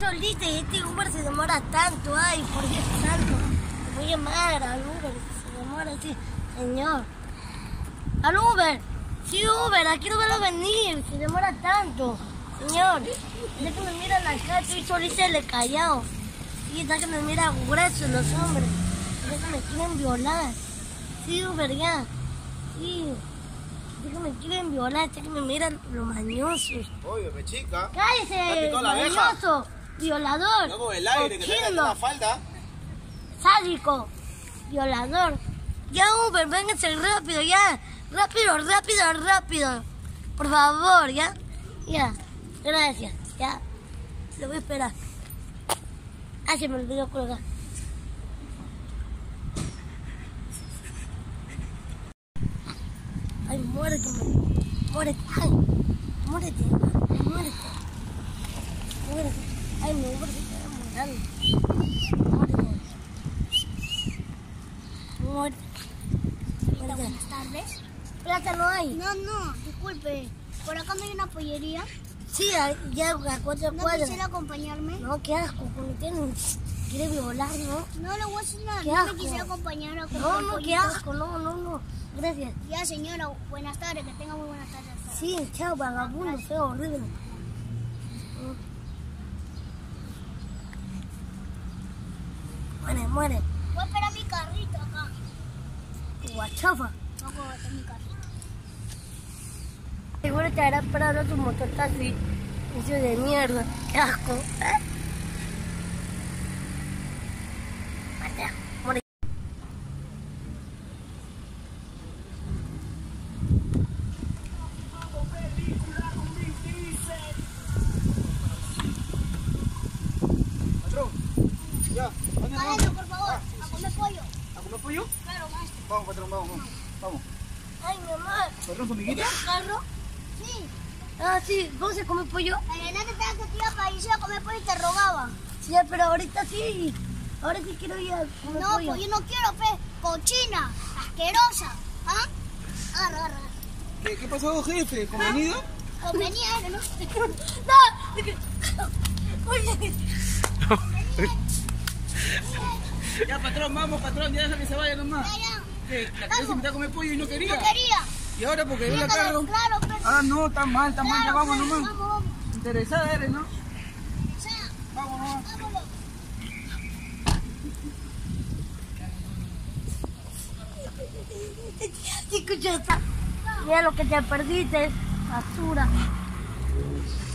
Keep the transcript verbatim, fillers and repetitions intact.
Solita y este Uber se demora tanto, ay, por Dios santo. Me voy a llamar al Uber, se demora así, señor. Al Uber, sí Uber, aquí no van a venir, se demora tanto. Señor, ya que me mira la cara, estoy solita y le callado. Sí, ya que me mira grueso los hombres, ya que me quieren violar. Sí Uber, ya, sí. Ya que me quieren violar, ya que me miran los mañosos. Oye, chica. ¡Cállese, mañoso! Violador, no, el aire, que te la falda. Sádico, violador. Ya Uber, vénganse rápido, ya. Rápido, rápido, rápido. Por favor, ya. Ya, gracias, ya. Lo voy a esperar. Ah, se me olvidó colgar. Ay, muérete, muérete, ay, muérete, muérete, muérete. Ay, mi Uber se queda muy grande. Muérete. Muérete. Buenas tardes. Plata no hay. No, no, disculpe. ¿Por acá no hay una pollería? Sí, ya a cuatro ¿No cuadras. quisiera acompañarme? No, qué asco, como tienen, quiere violar, ¿no? No le voy a decir nada, Qué no asco. me quisiera acompañar a comprar No, no, qué pollitos. asco, no, no, no. Gracias. Ya, señora, buenas tardes, que tenga muy buenas tardes. Sí, chao, vagabundo, feo, horrible. Muere, muere. Voy a esperar mi carrito acá. Guachafa. Vamos a botar mi carrito. Seguro te hará parado tu mototaxi. Eso de mierda. Qué asco. ¿Eh? Mate, muere. Patrón, ya, ¿dónde nos Maestro, vamos? por favor, Ah, a comer pollo. ¿A comer pollo? Claro, maestro. Vamos, patrón, vamos, vamos. Vamos. Ay, mi mamá. ¿Patrón, su amiguita? ¿Tienes carro? Sí. Ah, sí. ¿Vamos a comer pollo? Adelante te que te iba para irse a comer pollo y te robaba. Sí, pero ahorita sí. Ahora sí quiero ir a comer No, pollo. pues yo no quiero, pe. Cochina, asquerosa. ¿Ah? Agarra, agarra. ¿Qué, qué pasó, jefe? ¿Convenido? Convenía él, ¿no? No. Oye. Ya, patrón, vamos, patrón, ya deja que se vaya nomás. Ya, ya. ¿Qué? La quería invitar a comer pollo y no quería. No quería. Y ahora porque ve la Claro, carro. claro, pero... Ah, no, está mal, está mal, ya Claro, vamos claro, nomás. Vamos, vamos. Interesada eres, ¿no? O sea, Vamos nomás. vámonos. Escucha, mira lo que te perdiste, basura.